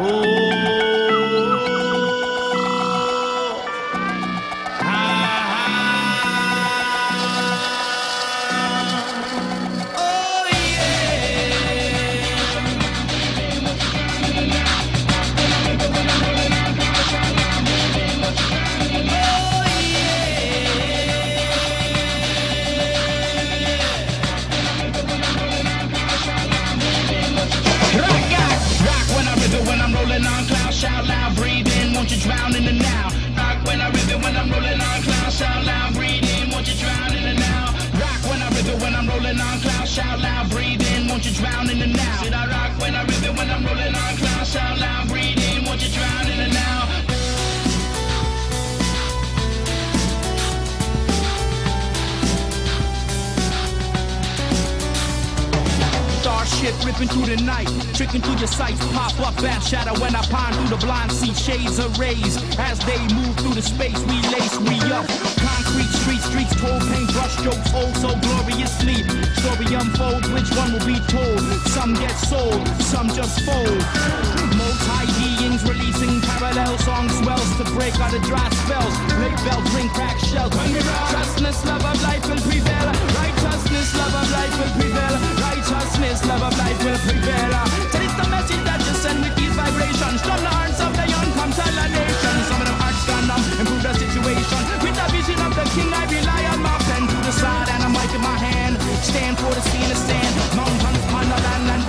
Shout loud, breathe in, won't you drown in the now? Rock when I rip it, when I'm rolling on clouds. Shout loud, breathe in, won't you drown in the now? Rock when I rip it, when I'm rolling on clouds. Shout loud, breathe in, won't you drown in the now? Said I rock when I rip it, when I'm rolling on clouds. Shout loud, breathe in, won't you drown in the now? Shit ripping through the night, tricking through your sights, pop up and shadow when I pine through the blind, see shades of rays as they move through the space. We lace, we up, concrete streets, cold paint, brush strokes, oh so gloriously. Story unfolds, which one will be told? Some get sold, some just fold. Multi-beings releasing parallel songs, swells to break out the dry spells. Lake bells ring, crack shells. Righteousness, love of life will prevail. Righteousness, love of life will prevail. Righteousness, love of life will prevail. Tell it the message that you send with these vibrations. From the hearts of the young come tell the nation. Some of them hearts gone numb, improve the situation. With the vision of the king, I rely on my pen to the side and a mic in my hand. Stand for the scene of stand. Mountains upon the land and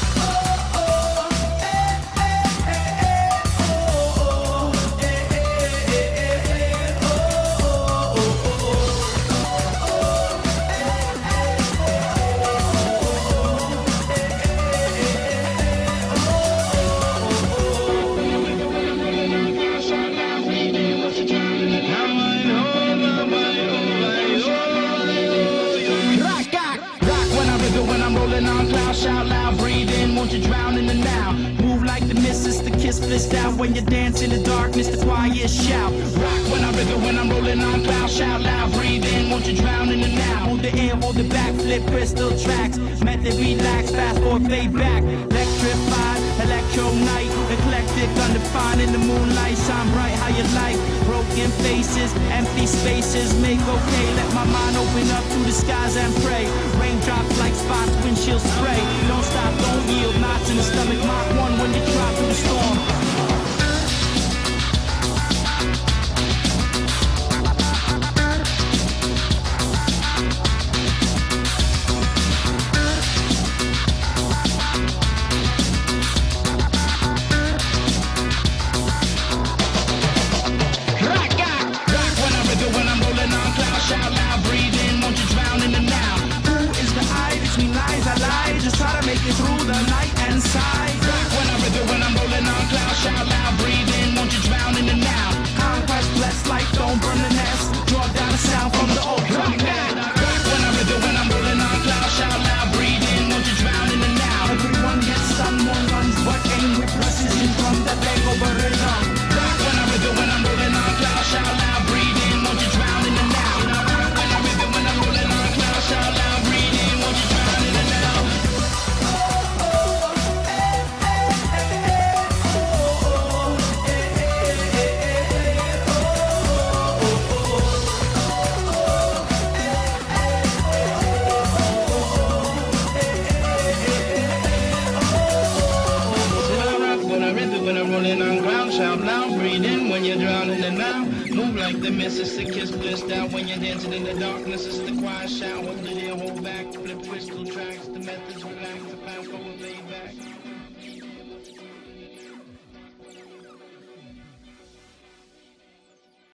shout loud, breathe in, won't you drown in the now? Move like the missus, the kiss fist out when you dance in the darkness, the quiet shout. Rock when I rip it, when I'm rolling on clouds. Shout loud, breathe in, won't you drown in the now? Hold the air, hold the back, flip crystal tracks. Method relax, fast or fade back. Electrified, electro night, eclectic, undefined in the moonlight. Shine bright how you like. Broken faces, empty spaces, make okay. Let my mind open up to the skies and pray. Raindrops like spots, windshield spray. Don't stop, don't yield, knots in the stomach. Mach 1 when you drop through the storm. Shout loud, breathe in, won't you drown in the now? Who is the I between lies? I lie, just try to make it through the night and sigh. When I rip it, when I'm rolling on clouds. Shout loud, breathe in, won't you drown in the now? Conquest, blessed life, don't burn the nest. Draw down the sound from the old drum band. When I rip it, when I'm rolling on clouds. Shout loud, breathe in, won't you drown in the now? Everyone gets some more guns, but aim with precision from the takeover rhythm. When I rip it, when I'm rolling on clouds. Shout loud, breathe in, won't you drown in the now? Shout loud, breathe in, won't you drown in the now? When I rip it, when I'm rolling on ground. Shout loud, breathe in when you're drowning in the now. Move like the missus, the kiss blissed out when you're dancing in the darkness. It's the quiet shout, hold it in, hold back, flip crystal tracks, the methods relax.